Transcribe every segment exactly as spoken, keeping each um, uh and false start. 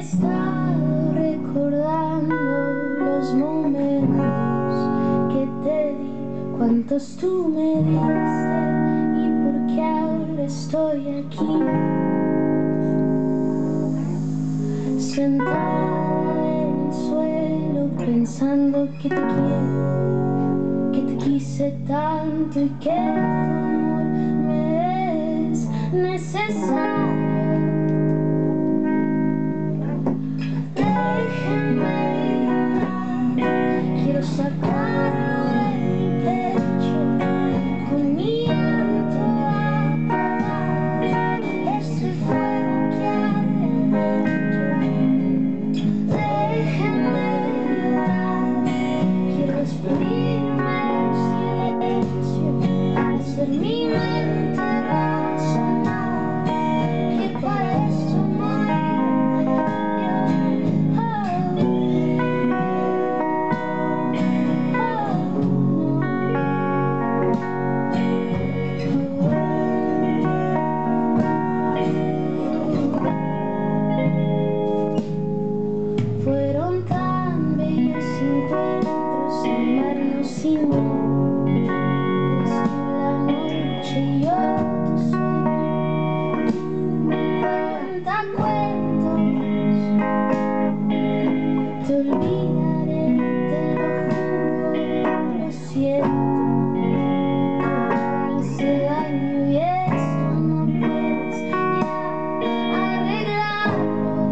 estado recordando los momentos que te di, cuántos tú me diste y por qué ahora estoy aquí, sentada en el suelo pensando que te quiero, que te quise tanto y que tu amor me es necesario. Quiero sacarlo de mi pecho, con mi llanto apagar ese fuego que arde adentro. Déjenme llorar, quiero despedirme en silencio, hacer mi mente razonar, que para esto no hay remedio. Fueron tan bellos encuentros sin vernos sin mí. Eres tú la noche y yo tu sueño. Tú me cuentas cuentos, te olvidaré, te lo juro, lo siento. Me hace daño y esto no puedes ya arreglarlo.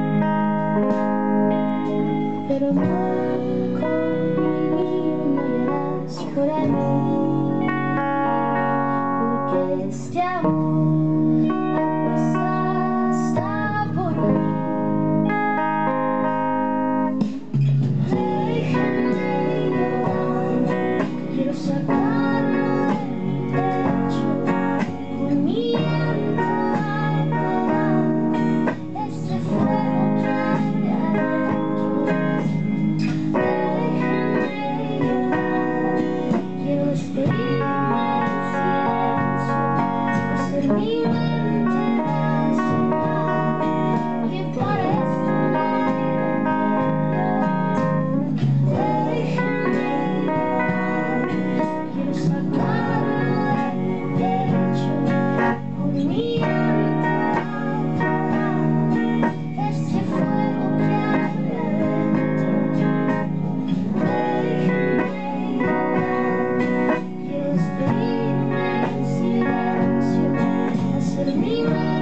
Pero no como el mío no lloras por ahí, porque este amor apuesta hasta por mí. Déjenme llorar, quiero sacarlo de mi pecho, con mi llanto apagar ese fuego que arde adentro. Déjenme llorar, quiero despedirme en silencio, hacer mi mente razonar, que para esto no hay remedio. Déjenme llorar, quiero sacarlo de mi pecho, con mi llanto apagar ese fuego que arde adentro. Déjenme llorar, quiero despedirme en silencio, hacer mi mente